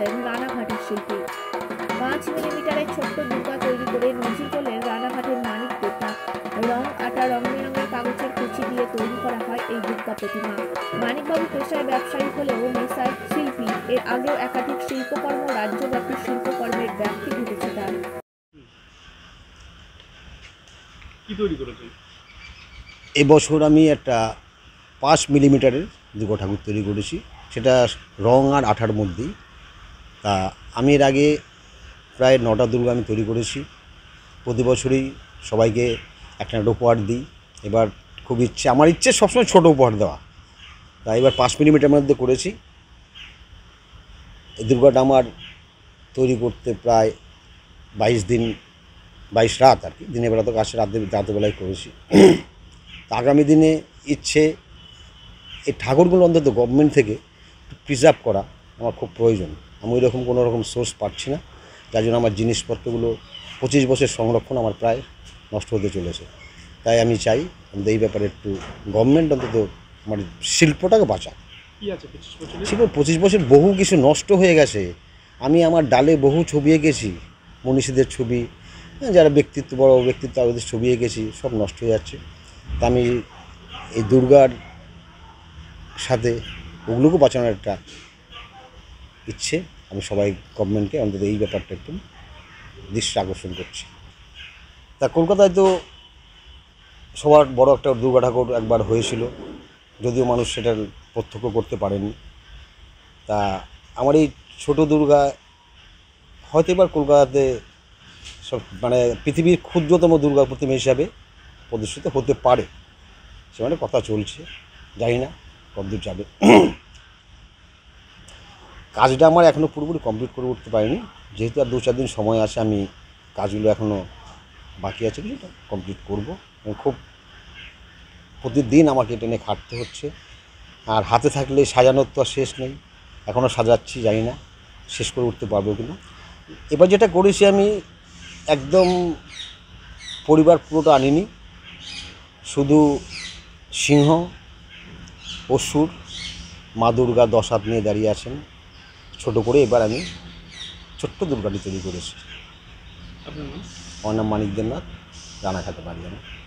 করলেন রানাঘাটের শিল্পী। 5 মিলিমিটারের ছোট্ট দুর্গা তৈরি করে নজির করলেন রানাঘাটের মানিক দেবনা। রং আটা, রং বেরঙের কাগজের কুচি দিয়ে তৈরি করা হয় এই দুর্গা প্রতিমা। মানিকবাবু পেশায় ব্যবসায়ী হলেও মেসায় শিল্পী। এর আগেও একাধিক শিল্পকর্ম, রাজ্যব্যাপী শিল্পকর্মের ব্যাপ্তি ঘটেছে তার। কি তৈরি করেছেন? এবছর আমি একটা 5 মিলিমিটারের দুর্গা ঠাকুর তৈরি করেছি, সেটা রং আর আঠার মধ্যেই। তা আমি এর আগে প্রায় 9টা দুর্গা আমি তৈরি করেছি। প্রতি বছরই সবাইকে একটা উপহার দিই। এবার খুব আমার ইচ্ছে সবসময় ছোটো উপহার দেওয়া। তা এবার 5 মিলিমিটার মধ্যে করেছি। এই দুর্গাটা আমার তৈরি করতে প্রায় 22 দিন, 22 রাত আর কি। দিনের বেলা তো কাছে, রাতেরবেলায় করেছি। আগামী দিনে ইচ্ছে এই ঠাকুরগুলো অন্তত গভর্নমেন্ট থেকে প্রিজার্ভ করা আমার খুব প্রয়োজন। আমি ওই রকম কোনো রকম সোর্স পাচ্ছি না, যার জন্য আমার জিনিসপত্রগুলো 25 বছর সংরক্ষণ আমার প্রায় নষ্ট হতে চলেছে। তাই আমি চাই এই ব্যাপারে একটু গভর্নমেন্ট অন্তত আমার শিল্পটাকে বাঁচাক। ছিল 25 বছর বহু কিছু নষ্ট হয়ে গেছে। আমি আমার ডালে বহু ছবি এঁকেছি, মনীষীদের ছবি, যারা বড় ব্যক্তিত্ব ওদের ছবি এঁকেছি, সব নষ্ট হয়ে যাচ্ছে। তা আমি এই দুর্গার সাথে ওগুলোকে বাঁচানোর একটা ইচ্ছে। আমি সবাই গভর্নমেন্টকে অন্তত এই ব্যাপারটা একটু দৃষ্টি আকর্ষণ করছি। তা কলকাতায় তো সবার বড় একটা দুর্গা ঠাকুর একবার হয়েছিল, যদিও মানুষ সেটা প্রত্যক্ষ করতে পারেনি। তা আমার এই ছোটো দুর্গা হয়তো এবার কলকাতাতে সব পৃথিবীর ক্ষুদ্রতম দুর্গা প্রতিমা হিসাবে প্রদর্শিত হতে পারে, সেখানে কথা চলছে, জানি না কতদূর যাবে। কাজটা আমার এখনও পুরোপুরি কমপ্লিট করে উঠতে পারিনি, যেহেতু আর 2-4 দিন সময় আছে। আমি কাজগুলো এখনও বাকি আছে, কিছুটা কমপ্লিট করব। খুব প্রতিদিন আমাকে টেনে খাটতে হচ্ছে, আর হাতে থাকলে সাজানোর তো আর শেষ নেই। এখনও সাজাচ্ছি, জানি না শেষ করে উঠতে পারবো কিনা। এবার যেটা করেছি আমি একদম পরিবার পুরোটা আনিনি, শুধু সিংহ, অসুর, মা দুর্গা 10 হাত নিয়ে দাঁড়িয়ে আছেন ছোটো করে। এবার আমি ছোট্ট দুর্গাটি তৈরি করেছি। আমার নাম মানিক দেবনাথ, রানাঘাটে বাড়ি আমার।